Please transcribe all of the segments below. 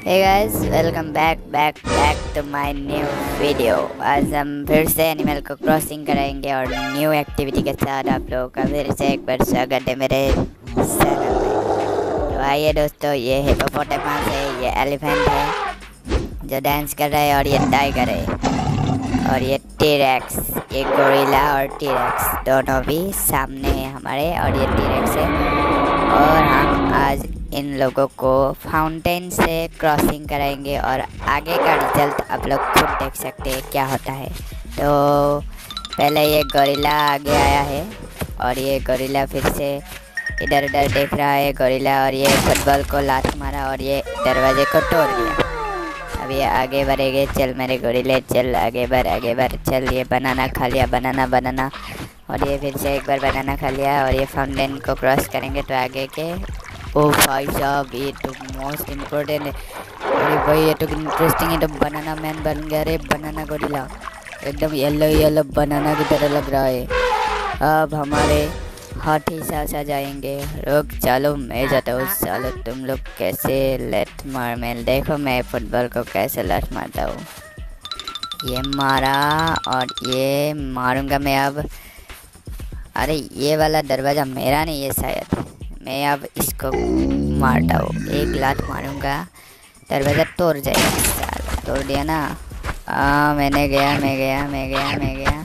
Hey guys, welcome back to my new video. आज हम फिर से एनिमल को क्रॉसिंग कराएंगे और न्यू एक्टिविटी के साथ आप लोगों का फिर से एक बार स्वागत है मेरे चैनल में। तो आइए दोस्तों, ये हिप्पोपोटामस है, ये एलिफेंट है जो डांस कर रहा है, और ये टाइगर है, और ये टी-रेक्स, ये गोरिल्ला और टी-रेक्स दोनों भी सामने हैं हमारे, और ये टी-रेक्स है। और हम आज इन लोगों को फाउंटेन से क्रॉसिंग कराएंगे और आगे का रिजल्ट आप लोग खुद देख सकते हैं क्या होता है। तो पहले ये गोरिल्ला आगे आया है, और ये गोरिल्ला फिर से इधर उधर देख रहा है गोरिल्ला, और ये फुटबॉल को लात मारा और ये दरवाजे को तोड़ दिया। अब ये आगे बढ़ेंगे, चल मेरे गोरिल्ले चल, आगे बढ़ चल। ये बनाना खा लिया, बनाना, और ये फिर से एक बार बनाना खा लिया, और ये फाउंटेन को क्रॉस करेंगे तो आगे के। ओ भाई साहब, ये तो मोस्ट इम्पोर्टेंट है। अरे भाई, ये तो इंटरेस्टिंग है। तो बनाना मैन बन गया। अरे बनाना गोरिल्ला एकदम येलो बनाना की तरह लग रहा है। अब हमारे हाथी साथ आ जाएंगे। रुक, चलो मैं जाता हूँ। चलो तुम लोग कैसे लेट मार, मैं देखो मैं फुटबॉल को कैसे लेट मारता हूँ। ये मारा और ये मारूंगा मैं अब। अरे ये वाला दरवाज़ा मेरा नहीं है शायद, मैं अब इसको मारता हूँ। एक लात मारूंगा, दरवाज़ा तोड़ जाएगा। साला तोड़ दिया ना। मैं गया।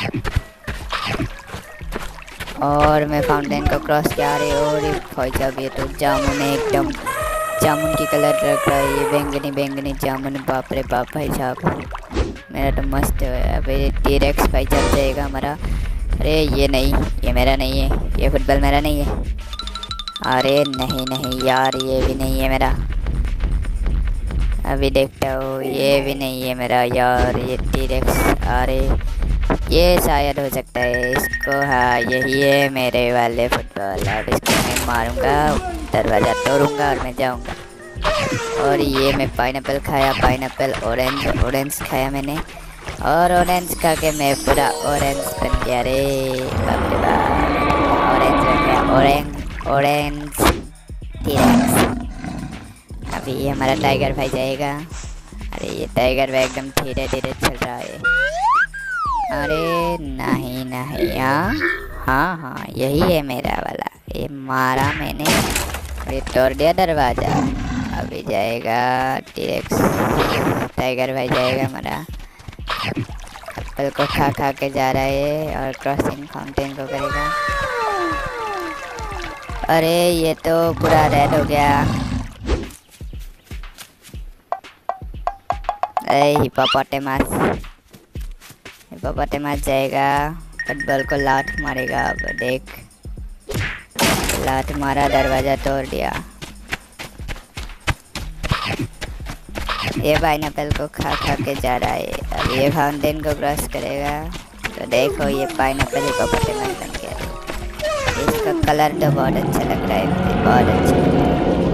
और मैं फाउंटेन को क्रॉस किया। अरे और भाई साहब, ये तो जामुन है, एकदम जामुन की कलर रख रहा है। ये बैंगनी जामुन, बाप रे बाप भाई साहब, मेरा तो मस्त है। अब ये टी-रेक्स भाई चल जाएगा हमारा। अरे ये नहीं, ये मेरा नहीं है, ये फुटबॉल मेरा नहीं है। अरे नहीं यार, ये भी नहीं है मेरा। अभी देखता हूँ, ये भी नहीं है मेरा यार, ये टी-रेक्स। अरे ये शायद हो सकता है इसको। हाँ, यही है मेरे वाले फुटबॉल। अब इसको मैं मारूंगा, दरवाज़ा तोड़ूंगा और मैं जाऊंगा। और ये मैं पाइनएप्पल खाया, ऑरेंज खाया मैंने, और ऑरेंज खा के मैं पूरा ऑरेंज बन गया। रे बाप रे बाप, ऑरेंज बन गया, ऑरेंज टी-रेक्स। अभी ये हमारा टाइगर भाई जाएगा। अरे ये टाइगर भाई एकदम धीरे चल रहा है। अरे नहीं, हाँ यही है मेरा वाला। ये मारा मैंने और ये तोड़ दिया दरवाज़ा। अभी जाएगा टी-रेक्स, टाइगर भाई जाएगा हमारा। एप्पल को खा के जा रहा है और क्रॉसिंग फाउंटेन को करेगा। अरे ये तो पूरा रेड हो गया। अरे हिप्पोपोटामस जाएगा, फुटबॉल को लात मारेगा। अब देख, लात मारा, दरवाज़ा तोड़ दिया। ये पाइनएप्पल को खा के जा रहा है। अब ये फाउंटेन को क्रॉस करेगा तो देखो, ये पाइनएप्पल हिप्पोपोटामस बन गया। इसका कलर तो बहुत अच्छा लग रहा है मुझे, बहुत अच्छा लग रहा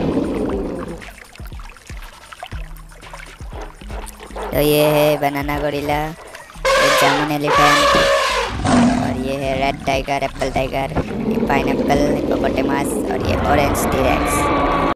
है। तो ये है बनाना गोरिल्ला, ये जामुन एलिफेंट, और ये है रेड टाइगर, एप्पल टाइगर, ये पाइनएप्पल हिप्पोपोटामस, और ये ऑरेंज टी-रेक्स।